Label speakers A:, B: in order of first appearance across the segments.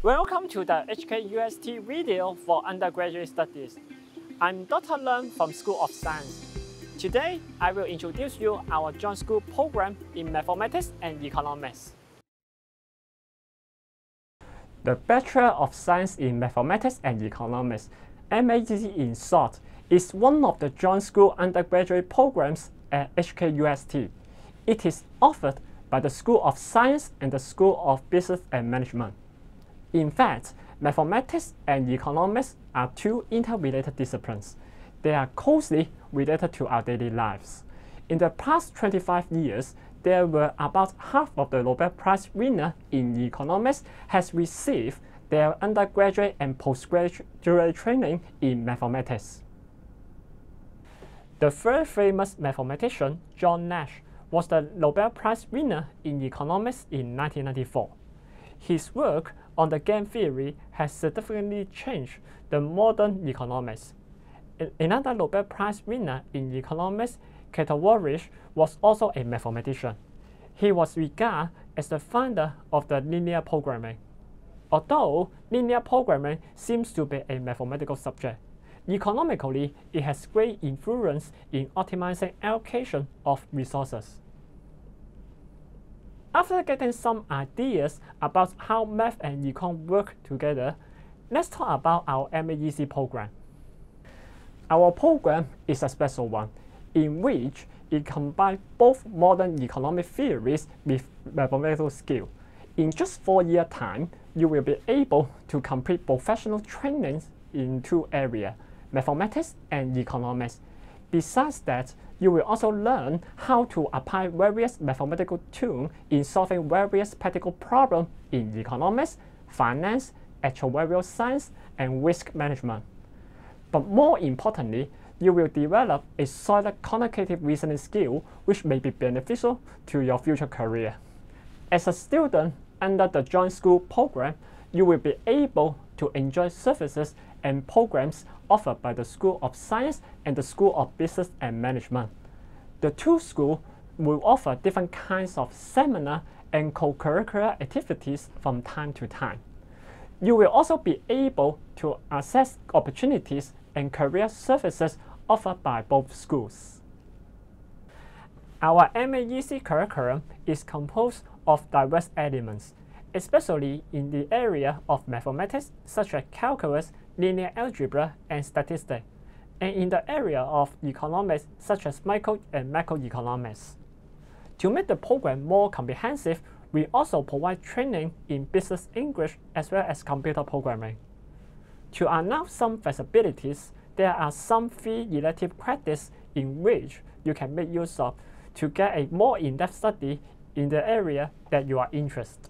A: Welcome to the HKUST video for undergraduate studies. I'm Dr. Leung from School of Science. Today, I will introduce you our joint school program in Mathematics and Economics. The Bachelor of Science in Mathematics and Economics, MAEC in short, is one of the joint school undergraduate programs at HKUST. It is offered by the School of Science and the School of Business and Management. In fact, mathematics and economics are two interrelated disciplines. They are closely related to our daily lives. In the past 25 years, there were about half of the Nobel Prize winners in economics has received their undergraduate and postgraduate training in mathematics. The very famous mathematician John Nash was the Nobel Prize winner in economics in 1994. His work on the game theory has significantly changed the modern economics. Another Nobel Prize winner in economics, Kwan, was also a mathematician. He was regarded as the founder of the linear programming. Although linear programming seems to be a mathematical subject, economically it has great influence in optimizing allocation of resources. After getting some ideas about how math and econ work together, let's talk about our MAEC program. Our program is a special one, in which it combines both modern economic theories with mathematical skill. In just 4 years' time, you will be able to complete professional trainings in two areas, mathematics and economics. Besides that, you will also learn how to apply various mathematical tools in solving various practical problems in economics, finance, actuarial science, and risk management. But more importantly, you will develop a solid quantitative reasoning skill which may be beneficial to your future career. As a student under the joint school program, you will be able to enjoy services and programs offered by the School of Science and the School of Business and Management. The two schools will offer different kinds of seminar and co-curricular activities from time to time. You will also be able to access opportunities and career services offered by both schools. Our MAEC curriculum is composed of diverse elements, especially in the area of mathematics such as calculus, linear algebra, and statistics, and in the area of economics such as micro and macroeconomics. To make the program more comprehensive, we also provide training in business English as well as computer programming. To announce some flexibilities, there are some free elective credits in which you can make use of to get a more in-depth study in the area that you are interested.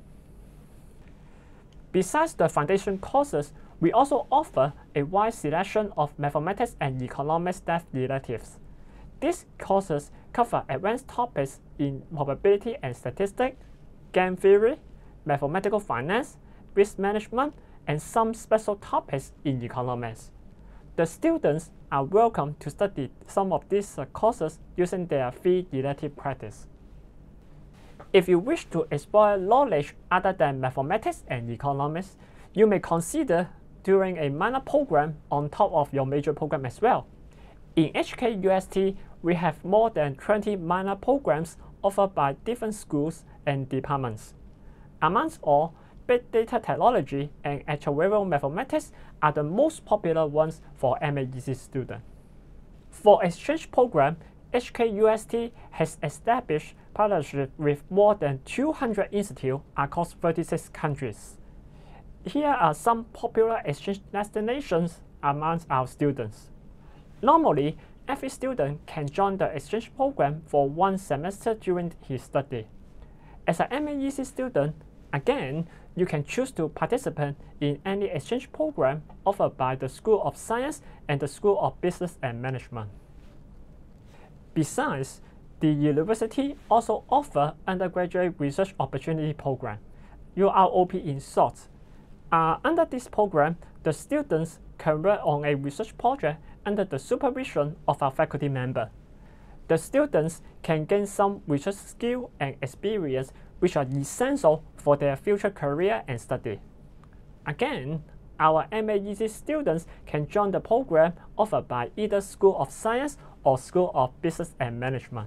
A: Besides the foundation courses, we also offer a wide selection of mathematics and economics depth electives. These courses cover advanced topics in probability and statistics, game theory, mathematical finance, risk management, and some special topics in economics. The students are welcome to study some of these courses using their free elective credits. If you wish to explore knowledge other than mathematics and economics, you may consider doing a minor program on top of your major program as well. In HKUST, we have more than 20 minor programs offered by different schools and departments. Amongst all, big data technology and actuarial mathematics are the most popular ones for MAEC students. For exchange program, HKUST has established partnerships with more than 200 institutes across 36 countries. Here are some popular exchange destinations amongst our students. Normally, every student can join the exchange program for 1 semester during his study. As an MAEC student, again, you can choose to participate in any exchange program offered by the School of Science and the School of Business and Management. Besides, the university also offers undergraduate research opportunity program, UROP in short. Under this program, the students can work on a research project under the supervision of our faculty member. The students can gain some research skill and experience which are essential for their future career and study. Again, our MAEC students can join the program offered by either School of Science or School of Business and Management.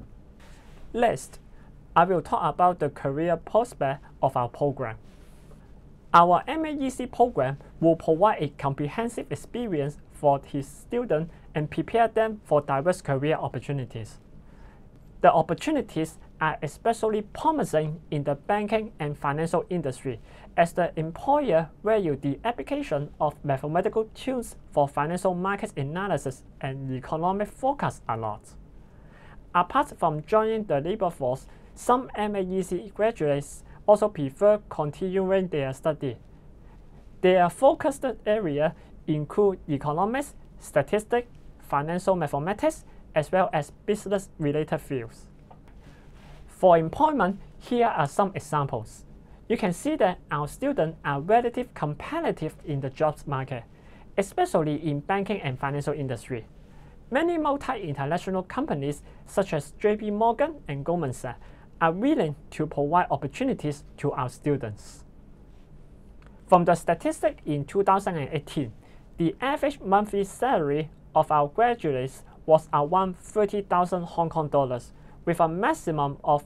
A: Next, I will talk about the career prospect of our program. Our MAEC program will provide a comprehensive experience for his students and prepare them for diverse career opportunities. The opportunities are especially promising in the banking and financial industry, as the employer value the application of mathematical tools for financial market analysis and economic forecast a lot. Apart from joining the labor force, some MAEC graduates also prefer continuing their study. Their focused areas include economics, statistics, financial mathematics, as well as business-related fields. For employment, here are some examples. You can see that our students are relatively competitive in the jobs market, especially in banking and financial industry. Many multi-international companies such as JP Morgan and Goldman Sachs are willing to provide opportunities to our students. From the statistics in 2018, the average monthly salary of our graduates was around 30,000 Hong Kong dollars, with a maximum of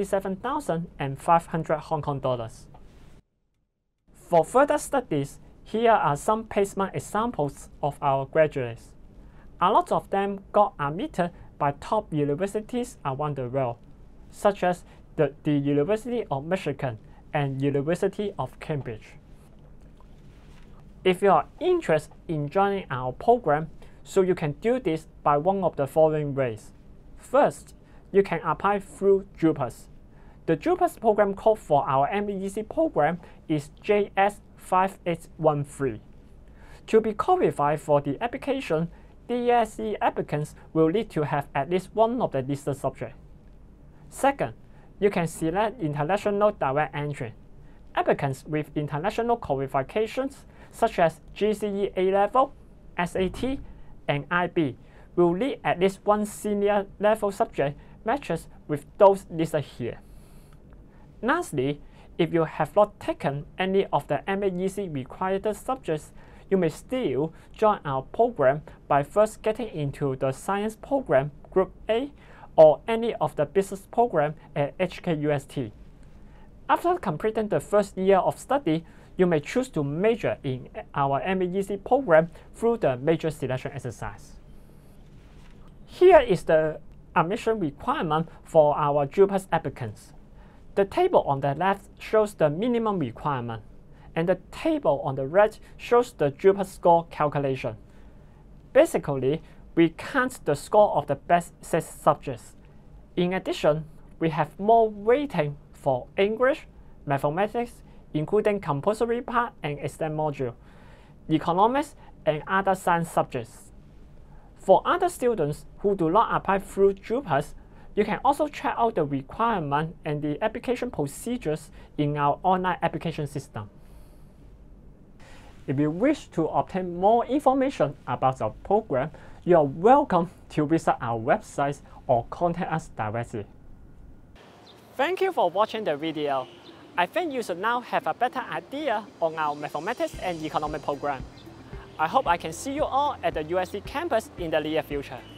A: 87,500 Hong Kong dollars. For further studies, here are some placement examples of our graduates. A lot of them got admitted by top universities around the world, such as the University of Michigan and University of Cambridge. If you are interested in joining our program, so you can do this by one of the following ways. First, you can apply through JUPAS. The JUPAS program code for our MAEC program is JS5813. To be qualified for the application, DSE applicants will need to have at least one of the listed subjects. Second, you can select International Direct Entry. Applicants with international qualifications such as GCE A-Level, SAT, and IB will need at least one senior level subject matches with those listed here. Lastly, if you have not taken any of the MAEC required subjects, you may still join our program by first getting into the Science program Group A or any of the business program at HKUST. After completing the first year of study, you may choose to major in our MAEC program through the major selection exercise. Here is the admission requirement for our JUPAS applicants. The table on the left shows the minimum requirement, and the table on the right shows the JUPAS score calculation. Basically, we count the score of the best 6 subjects. In addition, we have more weighting for English, mathematics, including compulsory part and exam module, economics, and other science subjects. For other students who do not apply through JUPAS, you can also check out the requirement and the application procedures in our online application system. If you wish to obtain more information about our program, you are welcome to visit our website or contact us directly. Thank you for watching the video. I think you should now have a better idea on our mathematics and economics program. I hope I can see you all at the USC campus in the near future.